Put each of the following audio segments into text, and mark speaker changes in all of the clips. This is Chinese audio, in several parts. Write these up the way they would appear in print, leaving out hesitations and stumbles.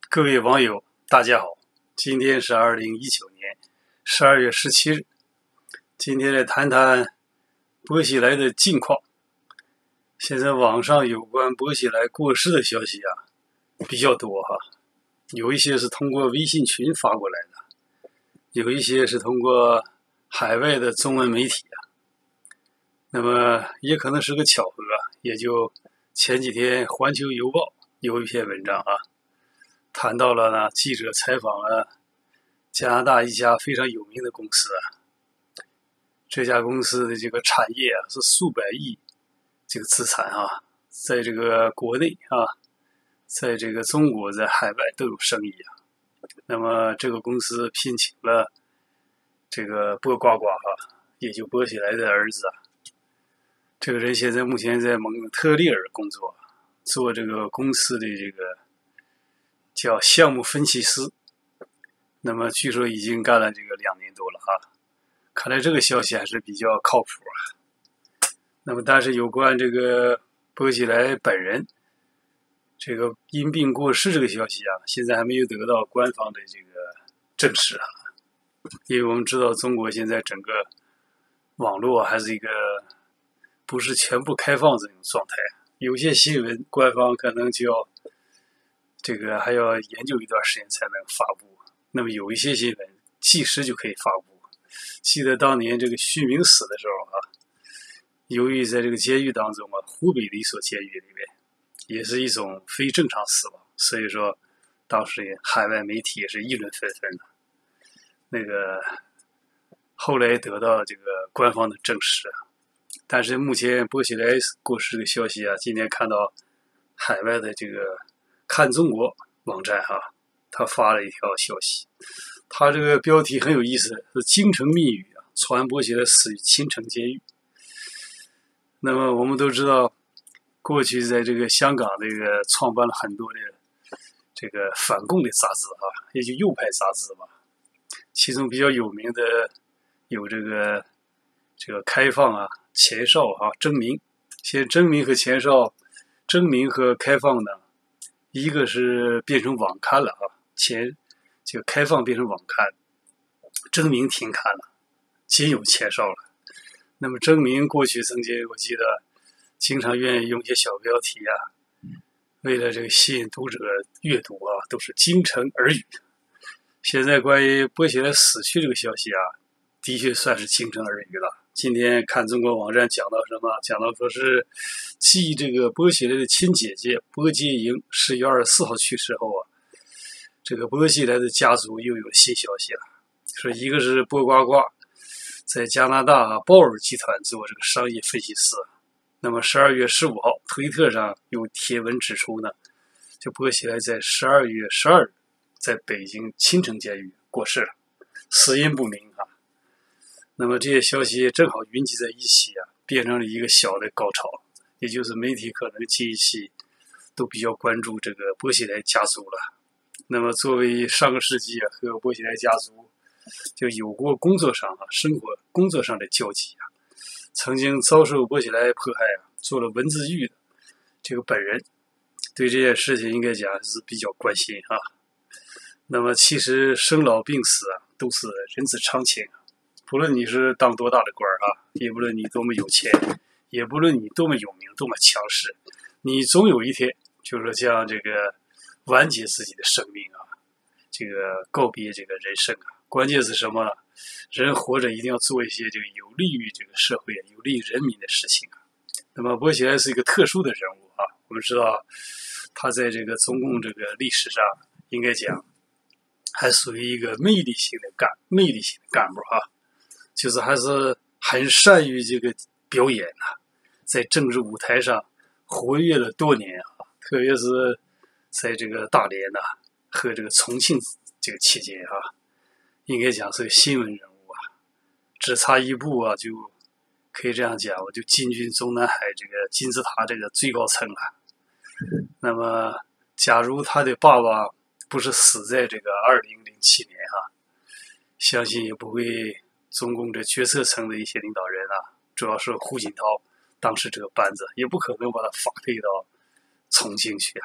Speaker 1: 各位网友，大家好，今天是2019年12月17日。今天来谈谈薄熙来的近况。现在网上有关薄熙来过世的消息比较多有一些是通过微信群发过来的，有一些是通过海外的中文媒体那么也可能是个巧合也就前几天《环球邮报》有一篇文章谈到了呢，记者采访了加拿大一家非常有名的公司这家公司的这个产业是数百亿这个资产在这个国内在这个中国在海外都有生意那么这个公司聘请了这个薄瓜瓜也就薄熙来的儿子这个人现在目前在蒙特利尔工作，做这个公司的这个叫项目分析师，那么据说已经干了这个2年多了看来这个消息还是比较靠谱那么但是有关这个薄熙来本人这个因病过世这个消息现在还没有得到官方的这个证实因为我们知道中国现在整个网络还是一个不是全部开放这种状态，有些新闻官方可能就要这个还要研究一段时间才能发布，那么有一些新闻即时就可以发布。记得当年这个徐明死的时候由于在这个监狱当中湖北的一所监狱里面也是一种非正常死亡，所以说当时海外媒体也是议论纷纷的。那个后来得到这个官方的证实但是目前薄熙来过世的消息今天看到海外的这个看中国网站他发了一条消息，他这个标题很有意思，是京城密语传薄熙来死于青城监狱。那么我们都知道过去在这个香港这个创办了很多的这个反共的杂志也就右派杂志吧，其中比较有名的有这个开放前哨征民。现在征民和前哨，征民和开放呢一个是变成网刊了这个开放变成网刊，征民停刊了，仅有前哨了。那么征民过去曾经我记得经常愿意用一些小标题为了这个吸引读者阅读都是京城耳语。现在关于薄熙来死去这个消息的确算是京城耳语了。今天看中国网站讲到什么，讲到说是继这个薄熙来的亲姐姐薄洁莹10月24号去世后这个薄熙来的家族又有新消息了，说一个是薄瓜瓜在加拿大鲍尔集团做这个商业分析师，那么12月15号推特上有帖文指出呢，就薄熙来在12月12日在北京青城监狱过世了，死因不明那么这些消息正好云集在一起变成了一个小的高潮，也就是媒体可能这一期都比较关注这个薄熙来家族了。那么作为上个世纪和薄熙来家族就有过工作上生活工作上的交集曾经遭受薄熙来迫害做了文字狱的这个本人对这件事情应该讲是比较关心那么其实生老病死都是人之常情不论你是当多大的官也不论你多么有钱，也不论你多么有名多么强势，你总有一天就是将这个完结自己的生命这个告别这个人生关键是什么呢？人活着一定要做一些这个有利于这个社会有利于人民的事情那么薄熙来是一个特殊的人物我们知道他在这个中共这个历史上应该讲还属于一个魅力型的干部就是还是很善于这个表演在政治舞台上活跃了多年特别是在这个大连和这个重庆这个期间应该讲是个新闻人物只差一步就可以这样讲，我就进军中南海这个金字塔这个最高层那么假如他的爸爸不是死在这个2007年相信也不会中共这决策层的一些领导人主要是胡锦涛当时这个班子也不可能把他发配到重庆去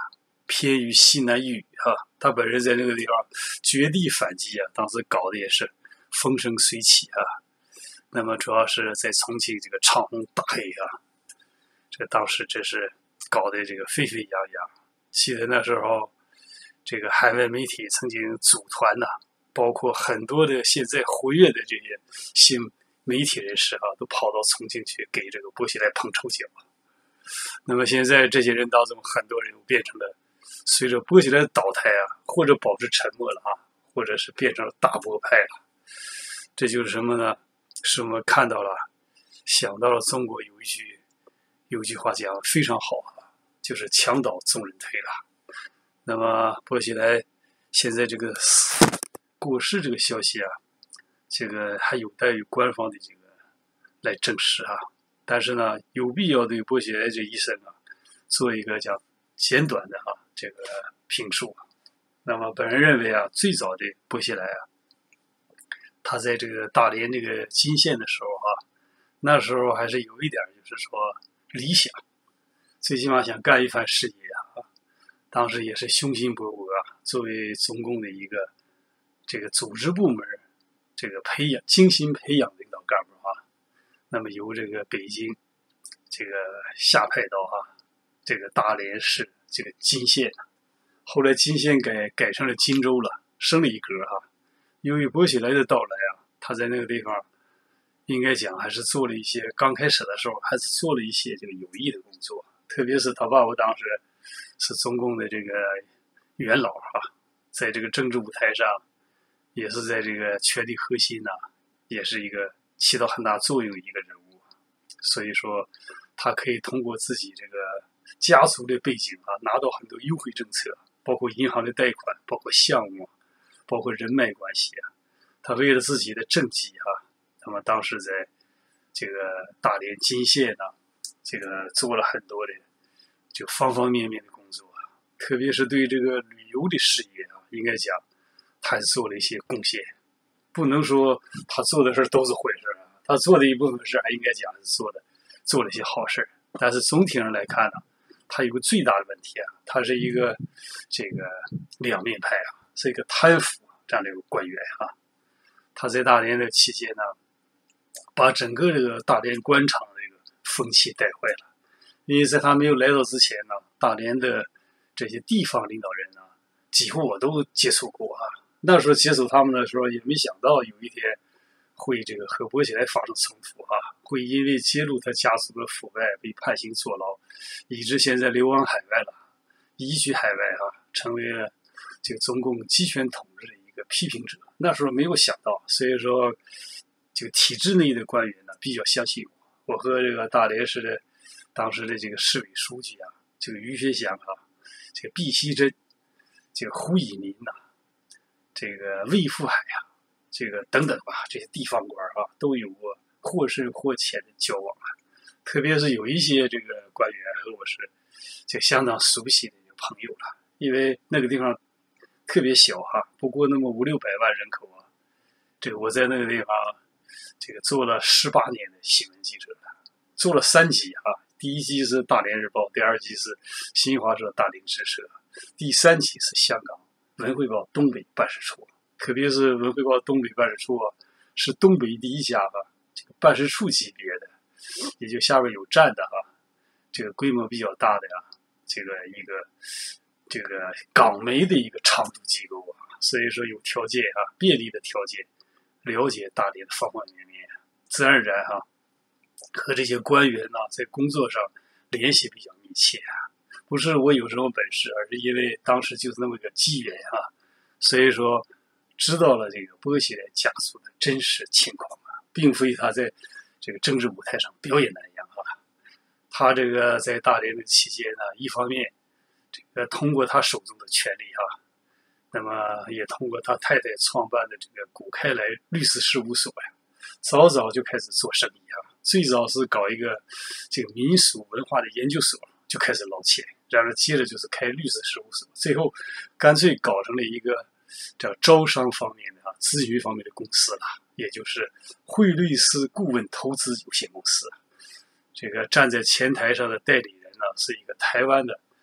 Speaker 1: 偏于西南一隅他本人在那个地方绝地反击当时搞的也是风生水起那么主要是在重庆这个唱红大黑这个当时真是搞得这个沸沸扬扬。记得那时候这个海外媒体曾经组团包括很多的现在活跃的这些新媒体人士都跑到重庆去给这个薄熙来捧臭脚。那么现在这些人当中很多人又变成了随着薄熙来的倒台或者保持沉默了或者是变成了大波派了。这就是什么呢？是我们看到了想到了中国有一句话讲非常好就是墙倒众人推了。那么薄熙来现在这个过世这个消息这个还有待于官方的这个来证实但是呢有必要对薄熙来这一生做一个讲简短的这个评述。那么本人认为最早的薄熙来他在这个大连这个金县的时候那时候还是有一点就是说理想，最起码想干一番事业当时也是雄心勃勃作为中共的一个这个组织部门这个精心培养领导干部那么由这个北京这个下派到这个大连市这个金县，后来金县改成了金州了，升了一格由于薄熙来的到来他在那个地方应该讲还是做了一些，刚开始的时候还是做了一些这个有益的工作，特别是他爸爸当时是中共的这个元老在这个政治舞台上也是在这个权力核心也是一个起到很大作用的一个人物。所以说他可以通过自己这个家族的背景拿到很多优惠政策，包括银行的贷款，包括项目，包括人脉关系他为了自己的政绩那么当时在这个大连金县这个做了很多的就方方面面的工作特别是对这个旅游的事业应该讲他做了一些贡献。不能说他做的事都是坏事他做的一部分事还应该讲是做了一些好事，但是总体上来看他有个最大的问题他是一个这个两面派是一个贪腐这样的一个官员他在大连的期间把整个这个大连官场的这个风气带坏了。因为在他没有来到之前大连的这些地方领导人几乎我都接触过那时候接触他们的时候也没想到有一天会这个和薄熙来发生冲突会因为揭露他家族的腐败被判刑坐牢，以致现在流亡海外了，移居海外成为了这个中共集权统治的一个批评者。那时候没有想到，所以说这个体制内的官员比较相信我和这个大连市的当时的这个市委书记这个于学祥这个毕希珍，这个胡以民这个魏富海这个等等这些地方官都有过或深或浅的交往特别是有一些这个官员和我是就相当熟悉的朋友了，因为那个地方特别小不过那么500-600万人口这个我在那个地方这个做了18年的新闻记者做了3级第一级是大连日报，第2级是新华社大连支社，第3级是香港文汇报东北办事处。特别是文汇报东北办事处是东北第一家这个办事处级别的，也就下边有站的这个规模比较大的这个一个这个港媒的一个常驻机构所以说有条件便利的条件了解大连的方方面面，自然而然和这些官员在工作上联系比较密切不是我有什么本事，而是因为当时就是那么个机缘所以说知道了这个薄熙来家族的真实情况并非他在这个政治舞台上表演那样他这个在大连的期间一方面这个通过他手中的权力那么也通过他太太创办的这个古开来律师事务所早早就开始做生意最早是搞一个这个民俗文化的研究所就开始捞钱，然后接着就是开律师事务所，最后干脆搞成了一个叫招商方面的咨询方面的公司了，也就是汇律师顾问投资有限公司。这个站在前台上的代理人是一个台湾的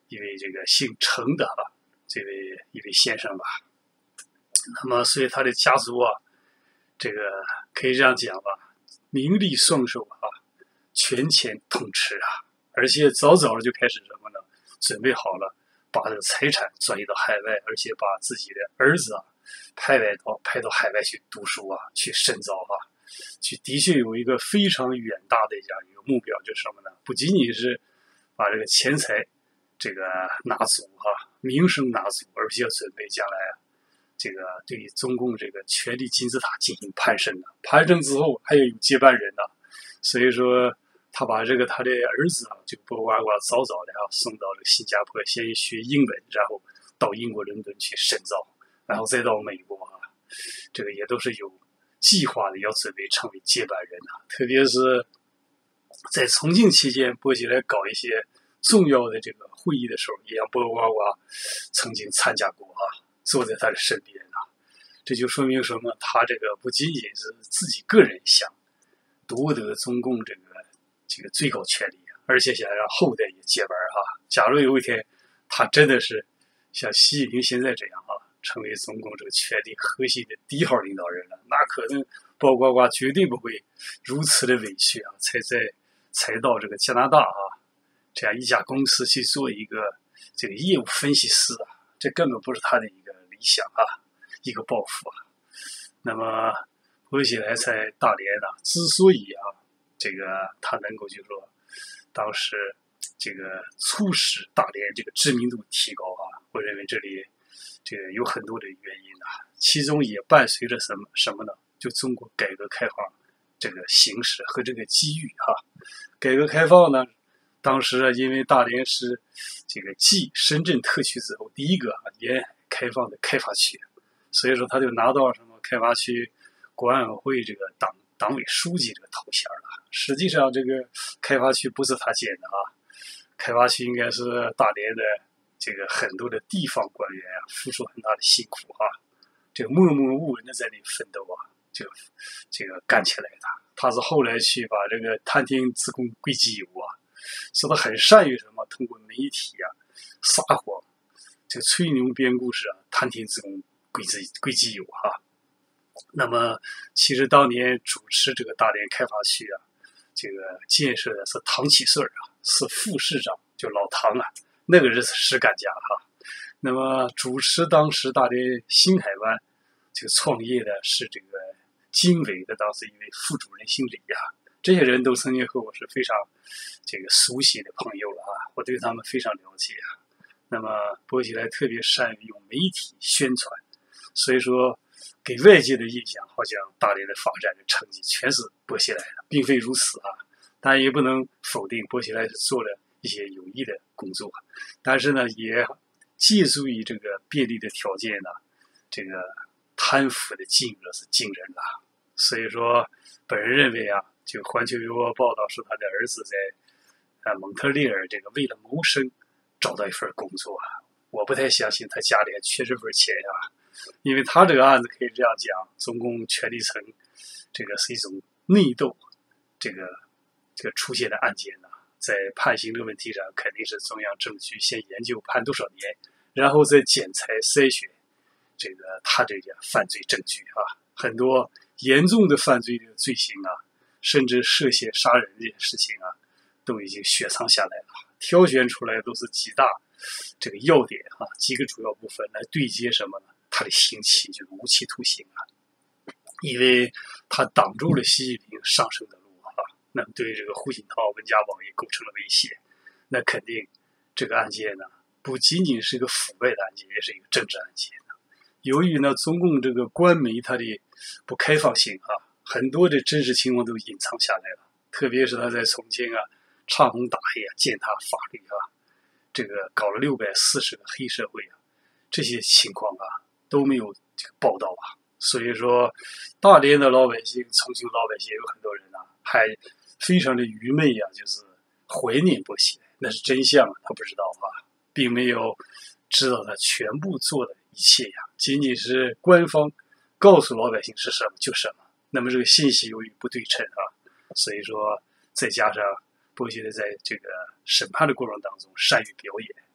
Speaker 1: 一位这个姓程的这位一位先生吧。那么所以他的家族这个可以这样讲吧，名利双收权钱通吃而且早早的就开始什么呢？准备好了，把这个财产转移到海外，而且把自己的儿子派到海外去读书去深造去的确有一个非常远大的这样一个目标，就是什么呢？不仅仅是把这个钱财这个拿足名声拿足，而且要准备将来这个对中共这个权力金字塔进行攀升攀升之后还要有接班人所以说他把这个他的儿子这个波瓜瓜早早的送到这个新加坡先学英文，然后到英国伦敦去深造，然后再到美国这个也都是有计划的，要准备成为接班人特别是在重庆期间，波喜来搞一些重要的这个会议的时候，也让波瓜瓜曾经参加过坐在他的身边这就说明什么？他这个不仅仅是自己个人想夺得中共这个最高权力，而且想让后代也接班假如有一天他真的是像习近平现在这样成为中共这个权力核心的第一号领导人了，那可能包括瓜绝对不会如此的委屈才到这个加拿大这样一家公司去做一个这个业务分析师这根本不是他的一个理想一个抱负那么波喜来在大连之所以这个他能够就是说当时这个促使大连这个知名度提高我认为这里这个有很多的原因其中也伴随着什么呢？就中国改革开放这个形势和这个机遇改革开放呢，当时因为大连是这个继深圳特区之后第一个沿海开放的开发区，所以说他就拿到什么开发区国安委会这个党委书记这个头衔了。实际上这个开发区不是他建的开发区应该是大连的这个很多的地方官员付出很大的辛苦这个默默无闻的在那里奋斗就这个干起来的。他是后来去把这个探听自贡归集邮说他很善于什么通过媒体撒谎这个吹牛编故事探听自贡归集邮那么其实当年主持这个大连开发区这个建设的是唐启顺是副市长，就老唐那个是实干家那么主持当时大连新海湾这个创业的是这个经纬的当时一位副主任姓李这些人都曾经和我是非常这个熟悉的朋友了我对他们非常了解那么波喜来特别善于用媒体宣传，所以说给外界的印象好像大连的发展的成绩全是波喜来的，并非如此当然也不能否定波喜来是做了一些有益的工作，但是呢也借助于这个便利的条件这个贪腐的金额是惊人的所以说本人认为就环球邮报报道说他的儿子在蒙特利尔这个为了谋生找到一份工作我不太相信他家里还缺这份钱因为他这个案子可以这样讲，中共权力层这个是一种内斗这个出现的案件在判刑的问题上肯定是中央政局先研究判多少年，然后再检查筛选这个他这个犯罪证据很多严重的犯罪的罪行甚至涉嫌杀人这件事情都已经雪藏下来了，挑选出来都是几大这个要点几个主要部分来对接什么呢？他的刑期就是无期徒刑因为他挡住了习近平上升的路那么对这个胡锦涛、温家宝也构成了威胁，那肯定这个案件呢不仅仅是一个腐败的案件，也是一个政治案件由于呢中共这个官媒它的不开放性很多的真实情况都隐藏下来了，特别是他在重庆唱红打黑践踏法律这个搞了640个黑社会这些情况都没有这个报道所以说大连的老百姓、重庆老百姓有很多人还非常的愚昧就是怀念波喜来，那是真相他不知道并没有知道他全部做的一切仅仅是官方告诉老百姓是什么就什么，那么这个信息由于不对称所以说再加上波喜来在这个审判的过程当中善于表演，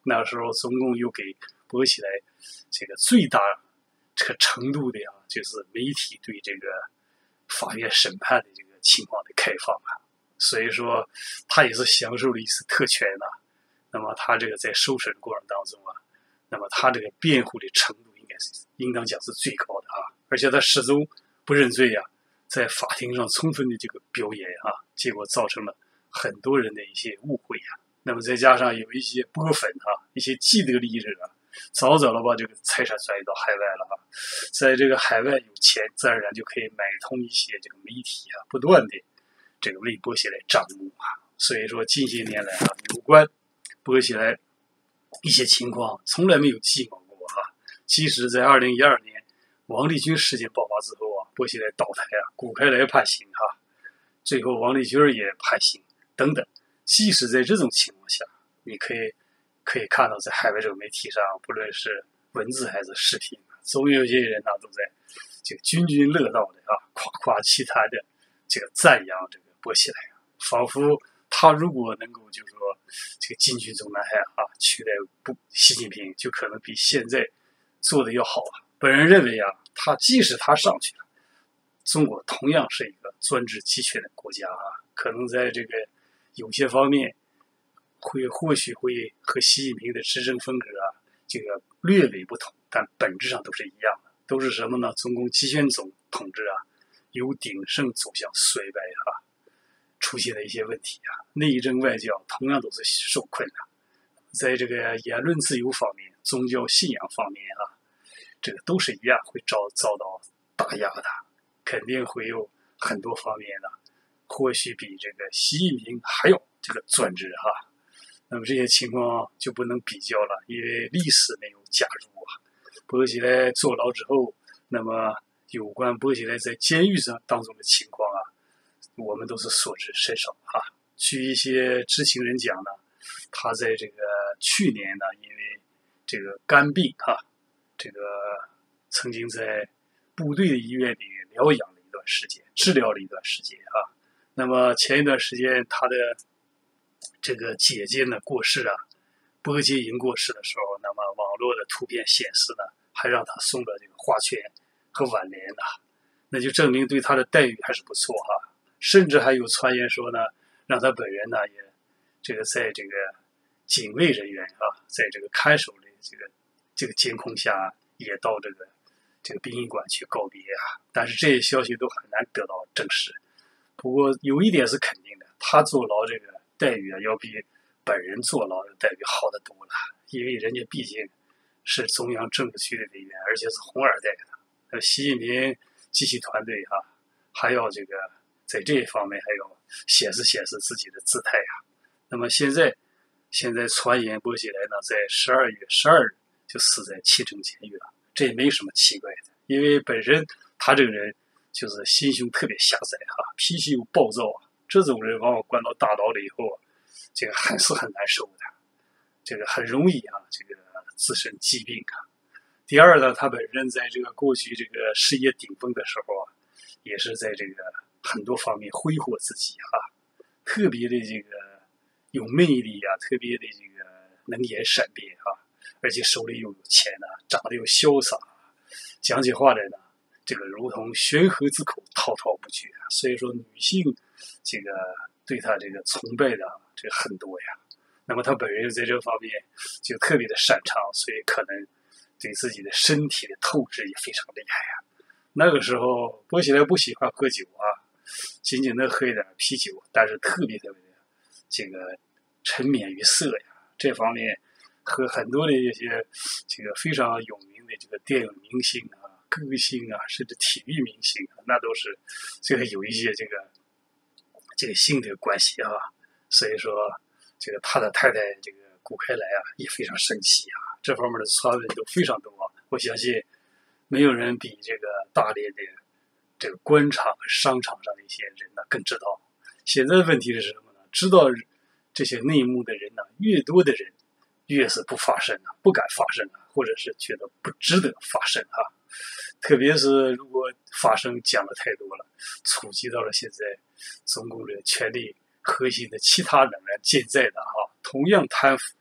Speaker 1: 那时候中共又给薄熙来这个最大这个程度的就是媒体对这个法院审判的这个情况的开放所以说他也是享受了一次特权那么他这个在受审过程当中那么他这个辩护的程度应当讲是最高的而且他始终不认罪在法庭上充分的这个表演结果造成了很多人的一些误会那么再加上有一些波粉一些既得利益者早早的把这个财产转移到海外了在这个海外有钱，自然而然就可以买通一些这个媒体不断的这个为薄熙来张目所以说近些年来有关薄熙来一些情况从来没有寂寞过即使在2012年王立军事件爆发之后薄熙来倒台谷开来判刑最后王立军也判刑等等。即使在这种情况下，你可以看到在海外这个媒体上，不论是文字还是视频，总有些人都在这个津津乐道的夸夸其谈的这个赞扬这个薄熙来仿佛他如果能够就是说这个进军中南海取代习近平，就可能比现在做的要好本人认为他即使他上去了，中国同样是一个专制集权的国家可能在这个有些方面或许会和习近平的执政风格这个略微不同，但本质上都是一样的，都是什么呢？中共集权统治由鼎盛走向衰败出现了一些问题内政外交同样都是受困在这个言论自由方面、宗教信仰方面这个都是一样会遭到打压的，肯定会有很多方面或许比这个习近平还要这个专制那么这些情况就不能比较了，因为历史没有加入薄熙来坐牢之后，那么有关薄熙来在监狱上当中的情况我们都是所知甚少据一些知情人讲他在这个去年因为这个肝病这个曾经在部队的医院里疗养了一段时间，治疗了一段时间那么前一段时间他的这个姐姐呢过世薄洁莹过世的时候，那么网络的图片显示还让他送了这个花圈和挽联那就证明对他的待遇还是不错甚至还有传言说让他本人也这个在这个警卫人员在这个看守的这个监控下也到这个殡仪馆去告别但是这些消息都很难得到证实。不过有一点是肯定的，他坐牢这个待遇要比本人坐牢的待遇好得多了，因为人家毕竟是中央政治局的委员，而且是红二代习近平及其团队还要这个在这一方面还要显示自己的姿态那么现在传言薄熙来在12月12日就死在青城监狱了，这也没什么奇怪的，因为本身他这个人就是心胸特别狭窄脾气又暴躁这种人往往关到大牢里以后这个还是很难受的，这个很容易这个自身疾病第二呢，他本人在这个过去这个事业顶峰的时候也是在这个很多方面挥霍自己特别的这个有魅力特别的这个能言善辩而且手里又有钱长得又潇洒，讲起话来这个如同悬河之口滔滔不绝所以说女性这个对他这个崇拜的这个很多那么他本人在这方面就特别的擅长，所以可能对自己的身体的透支也非常厉害那个时候薄熙来不喜欢喝酒仅仅能喝一点啤酒，但是特别的这个沉湎于色这方面和很多的一些这个非常有名的这个电影明星歌星甚至体育明星那都是这个有一些这个性的关系所以说这个他的太太这个谷开来也非常生气这方面的传闻都非常多我相信没有人比这个大连的这个官场和商场上的一些人更知道。现在问题是什么呢？知道这些内幕的人越多的人越是不发声不敢发声或者是觉得不值得发声特别是如果发声讲的太多了，触及到了现在中共的权力核心的其他仍然健在的同样贪腐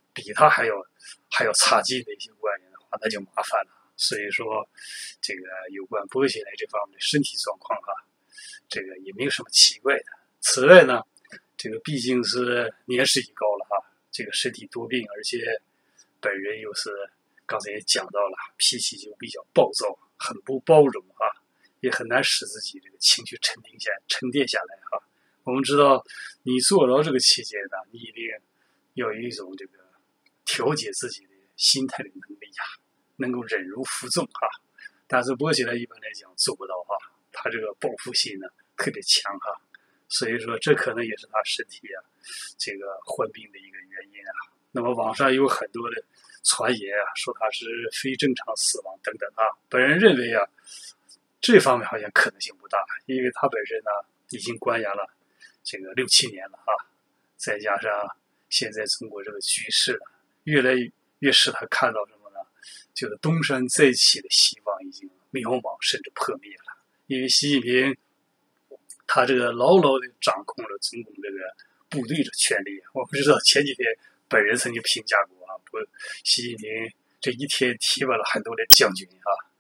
Speaker 1: 比他还要差劲的一些官员的话，那就麻烦了。所以说，这个有关薄熙来这方面的身体状况这个也没有什么奇怪的。此外呢，这个毕竟是年事已高了这个身体多病，而且本人又是刚才也讲到了，脾气就比较暴躁，很不包容也很难使自己这个情绪沉淀下来我们知道，你坐牢这个期间呢，你一定要有一种这个调节自己的心态的能力能够忍辱负重但是薄熙来一般来讲做不到他这个报复心呢特别强所以说这可能也是他身体这个患病的一个原因那么网上有很多的传言说他是非正常死亡等等本人认为这方面好像可能性不大，因为他本身呢已经关押了这个6、7年了再加上现在中国这个局势越来越使他看到什么呢？就是东山再起的希望已经渺茫甚至破灭了。因为习近平他这个牢牢的掌控了中共这个部队的权力。我不知道前几天本人曾经评价过习近平这一天提拔了很多的将军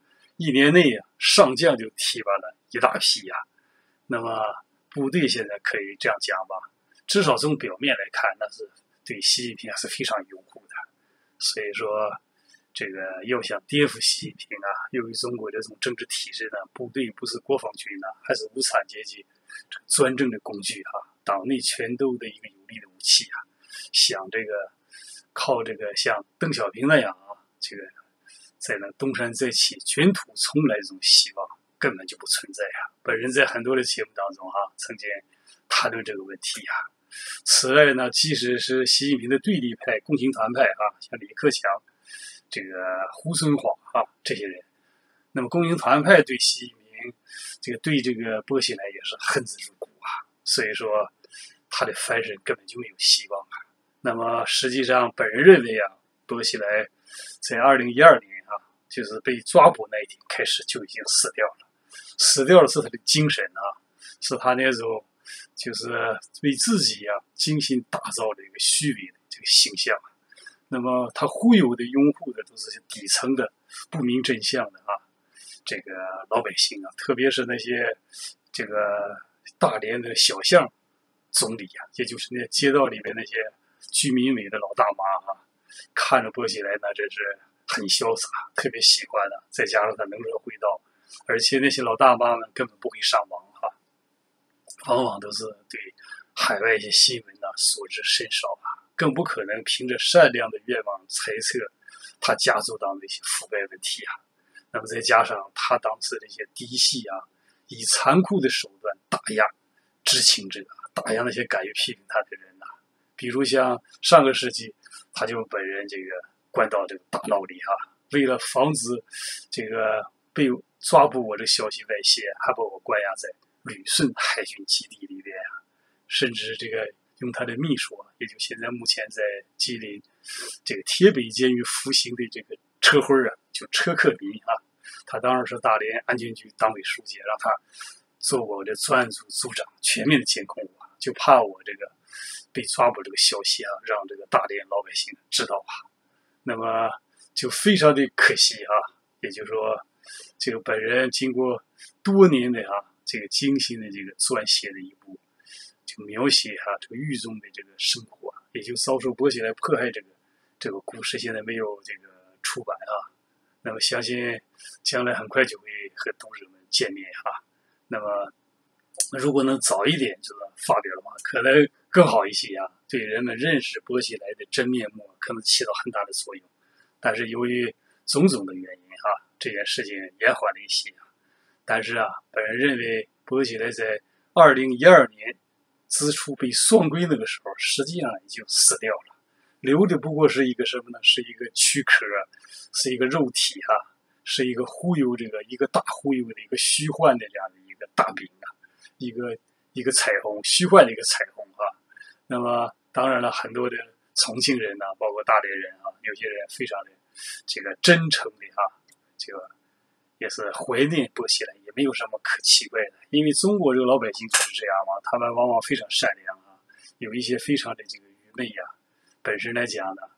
Speaker 1: 1年内上将就提拔了一大批那么部队现在可以这样讲吧，至少从表面来看，那是对习近平还是非常拥护的。所以说，这个要想颠覆习近平由于中国这种政治体制呢，部队不是国防军还是无产阶级专政的工具党内全都的一个有力的武器想这个靠这个像邓小平那样这个在那东山再起、卷土重来这种希望根本就不存在本人在很多的节目当中曾经谈论这个问题此外呢，即使是习近平的对立派、共青团派像李克强、这个胡春华这些人，那么共青团派对习近平对这个薄熙来也是恨之入骨所以说他的翻身根本就没有希望那么实际上本人认为薄熙来在2012年就是被抓捕那一天开始就已经死掉了。死掉的是他的精神是他那种就是为自己精心打造的一个虚伪的这个形象。那么他忽悠的拥护的都是底层的不明真相的这个老百姓特别是那些这个大连的小巷总理也就是那街道里面那些居民委的老大妈看着薄熙来那真是很潇洒，特别喜欢再加上他能说会道，而且那些老大妈们根本不会上网往往都是对海外一些新闻所知甚少更不可能凭着善良的愿望猜测他家族当中的一些腐败问题那么再加上他当时的一些嫡系以残酷的手段打压知情者，打压那些敢于批评他的人比如像上个世纪他就本人这个关到这个大牢里为了防止这个被抓捕我这消息外泄，还把我关押在旅顺海军基地里边甚至这个用他的秘书也就现在目前在吉林这个铁北监狱服刑的这个车辉就车克民他当时是大连安全局党委书记，让他做我的专案组组长，全面的监控我，就怕我这个被抓捕这个消息让这个大连老百姓知道那么就非常的可惜也就是说这个本人经过多年的这个精心的这个撰写的一部就描写这个狱中的这个生活也就遭受薄熙来迫害这个故事现在没有这个出版那么相信将来很快就会和读者们见面那么如果能早一点就发表的话，可能更好一些对人们认识薄熙来的真面目可能起到很大的作用。但是由于种种的原因这件事情延缓了一些但是本人认为薄熙来在2012年之初被双规那个时候实际上已经死掉了，留的不过是一个什么呢？是一个躯壳，是一个肉体是一个忽悠一个大忽悠的一个虚幻的这样的一个大饼一个彩虹，虚幻的一个彩虹那么当然了，很多的重庆人包括大连人有些人非常的这个真诚的这个也是怀念薄熙来，也没有什么可奇怪的，因为中国这个老百姓就是这样他们往往非常善良有一些非常的这个愚昧本身来讲呢，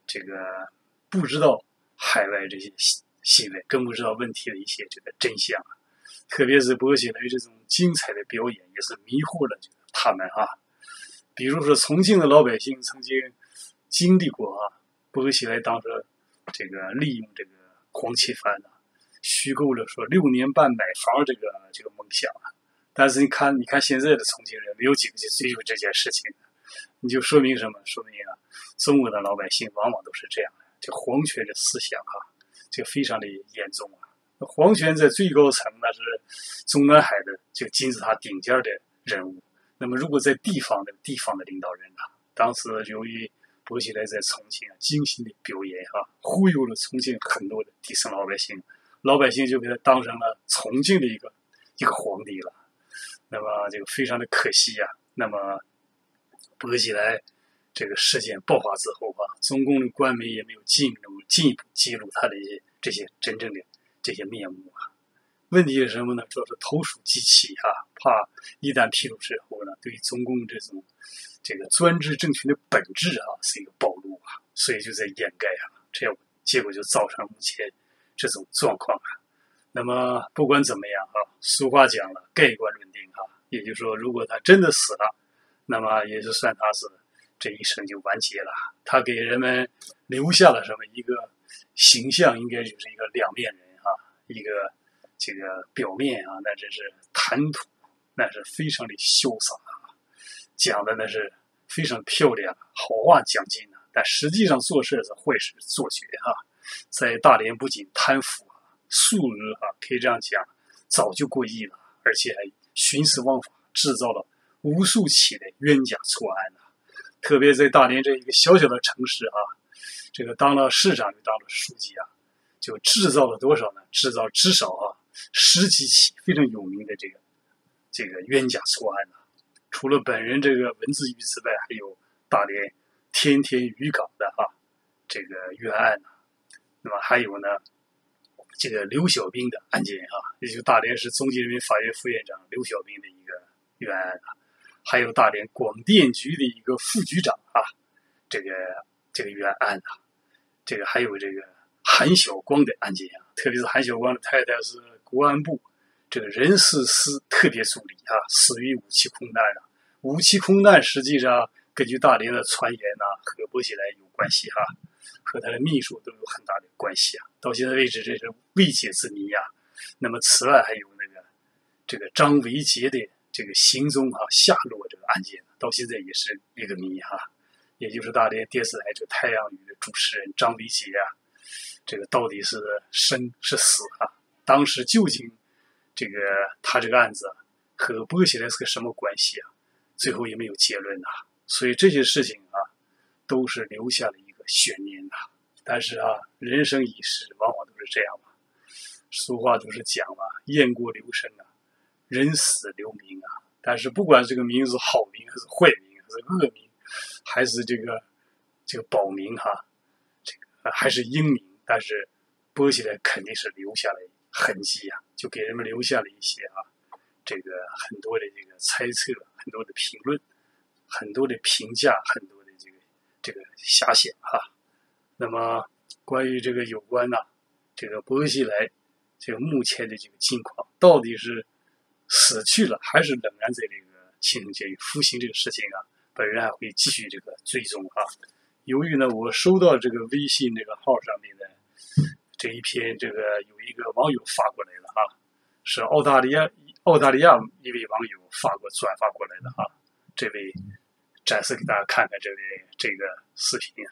Speaker 1: 这个不知道海外这些新闻，更不知道问题的一些这个真相啊。特别是薄熙来这种精彩的表演，也是迷惑了他们啊。比如说重庆的老百姓曾经经历过啊，薄熙来当时这个利用这个黄奇帆啊，虚构了说6年半买房这个梦想啊。但是你看现在的重庆人没有几个去追求这件事情，你就说明什么？说明啊，中国的老百姓往往都是这样的，这皇权的思想啊，这个非常的严重啊。皇权在最高层，那是中南海的这个金字塔顶尖的人物。那么如果在地方的领导人啊，当时由于薄熙来在重庆精心的表演啊，忽悠了重庆很多的底层老百姓，老百姓就给他当成了重庆的一个皇帝了。那么这个非常的可惜啊。那么薄熙来这个事件爆发之后啊，中共的官媒也没有进一步记录他的这些真正的这些面目啊。问题是什么呢？主要是投鼠忌器啊，怕一旦披露之后呢，对中共这种这个专制政权的本质啊是一个暴露啊，所以就在掩盖啊，这样结果就造成目前这种状况啊。那么不管怎么样啊，俗话讲了，盖棺论定啊，也就是说，如果他真的死了，那么也就算他是这一生就完结了。他给人们留下了什么一个形象，应该就是一个两面人啊，一个这个表面啊，那真是谈吐，那是非常的潇洒啊，讲的那是非常漂亮，好话讲尽了，但实际上做事是坏事做绝啊。在大连不仅贪腐啊，数额啊，可以这样讲，早就过亿了，而且还徇私枉法，制造了无数起的冤假错案啊。特别在大连这一个小小的城市啊，这个当了市长又当了书记啊，就制造了多少呢？制造至少啊10几起非常有名的这个冤假错案啊。除了本人这个文字狱之外，还有大连天天渔港的这个冤案啊。那么还有呢，这个刘小兵的案件啊，也就是大连市中级人民法院副院长刘小兵的一个冤案啊，还有大连广电局的一个副局长啊，这个冤案啊，这个还有这个韩晓光的案件啊，特别是韩晓光的太太是国安部这个人事司特别助理啊，死于武器空难啊。武器空难实际上根据大连的传言呢，和薄熙来有关系哈，和他的秘书都有很大的关系啊。到现在为止，这是未解之谜啊。那么此外还有这个张维杰的这个行踪下落这个案件，到现在也是一个谜哈。也就是大连电视台这个太阳语的主持人张维杰啊，这个到底是生是死啊？当时究竟这个他这个案子和薄熙来是个什么关系啊？最后也没有结论啊。所以这些事情啊，都是留下了一个悬念啊。但是啊，人生一世往往都是这样嘛。俗话就是讲嘛，雁过留声啊，人死留名啊。但是不管这个名是好名还是坏名，还是恶名，还是这个保名哈，这个还是英名，但是薄熙来肯定是留下了痕迹啊，就给人们留下了一些这个很多的这个猜测，很多的评论，很多的评价，很多的这个遐想哈。那么关于这个有关这个薄熙来这个目前的这个境况，到底是死去了还是仍然在这个清城监狱服刑这个事情啊，本人还会继续这个追踪啊。由于呢，我收到这个微信这个号上面的这一篇，这个有一个网友发过来了是澳大利亚一位网友转发过来的这位展示给大家看看这个视频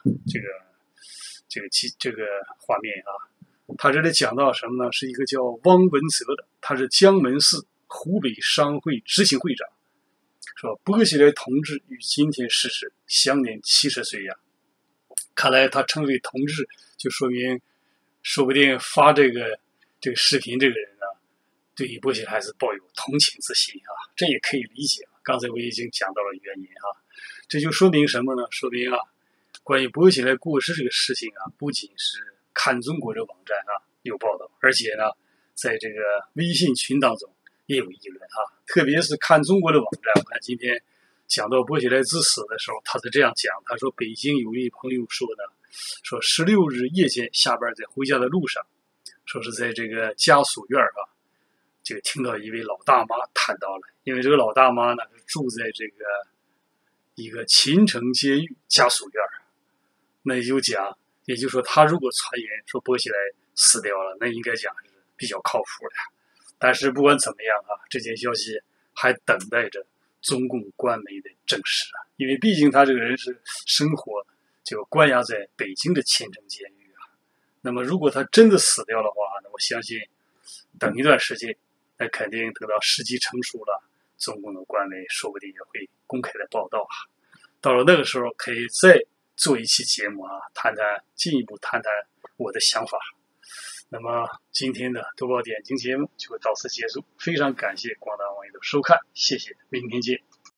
Speaker 1: 这个画面啊。他这里讲到什么呢？是一个叫汪文泽的，他是江门市湖北商会执行会长，说薄熙来同志于今天逝世，享年70岁呀。看来他称为同志，就说明说不定发这个视频这个人呢，对薄熙来还是抱有同情之心啊，这也可以理解。刚才我已经讲到了原因这就说明什么呢？说明关于薄熙来过世这个事情不仅是看中国的网站有报道，而且呢，在这个微信群当中也有议论特别是看中国的网站，我看今天讲到薄熙来之死的时候，他是这样讲，他说北京有一位朋友说呢， 说16日夜间下班在回家的路上，说是在这个家属院这个听到一位老大妈谈到了，因为这个老大妈呢是住在这个一个秦城监狱家属院，那也就是说他如果传言说薄熙来死掉了，那应该讲是比较靠谱的。但是不管怎么样这件消息还等待着中共官媒的证实因为毕竟他这个人是生活就关押在北京的秦城监狱那么如果他真的死掉的话，那我相信等一段时间，那肯定等到时机成熟了，中共的官媒说不定也会公开的报道到了那个时候可以再做一期节目进一步谈谈我的想法。那么今天的读报点睛节目就到此结束，非常感谢广大网友的收看，谢谢，明天见。